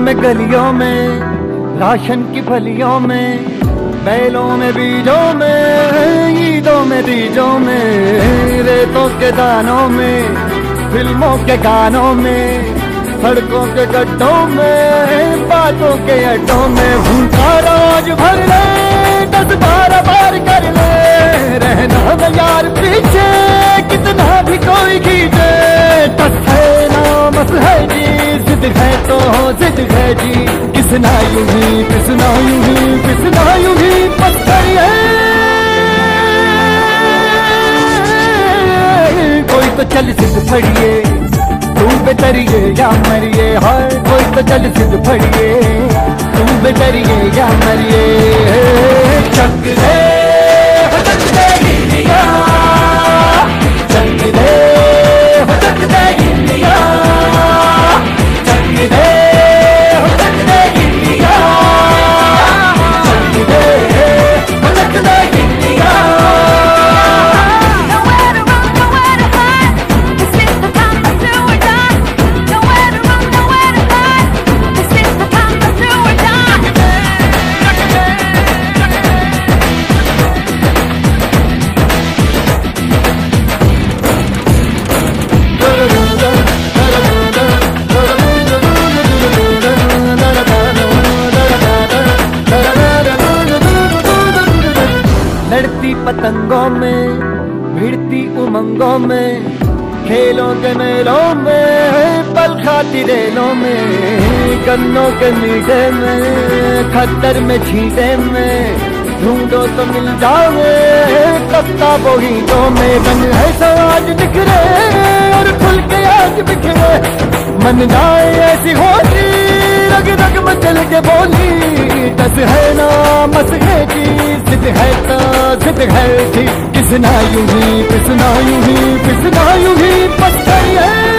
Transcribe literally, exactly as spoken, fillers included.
में गलियों में, राशन की फलियों में, बैलों में बीजों में, ईदों में तीजों में, रेतों के दानों में, फिल्मों के गानों में, सड़कों के गड्ढों में, बातों के अड्डों में। भूखा रोज भर ले, दस बारह बार कर ले, रहना में यार पीछे कितना भी कोई खींचे। टस है ना मस है जी, जिद है तो जिद है जी, किसना यूं ही पिसना यूं ही पिसना यूं ही पत्थर है। कोई तो चल सिद्ध फड़िए, तू बेतरिए या मरिए, हाय कोई तो चल सिद्ध फड़िए, तू बेतरिए या मरिए। चक दे चक दे इंडिया, चक दे चक दे इंडिया, चक दे चक दे इंडिया, चक दे चक दे इंडिया। लड़ती पतंगों में, भिड़ती उमंगों में, खेलों के मेलों में, पल खाती रेलों में, गन्नों के मीठे में, खद्दर में छींटे में, ढूंढो तो मिल जाओगे किताबों गीतों में। रंग है समाज बिखरे और खुल के आज बिखरे, मन जाए ऐसी होली, रग रग मचल के बोली। टस है ना मस है जी, जिद है तो जिद है जी, किसना यूं ही पिसना यूं ही पिसना यूं ही पत्थर है।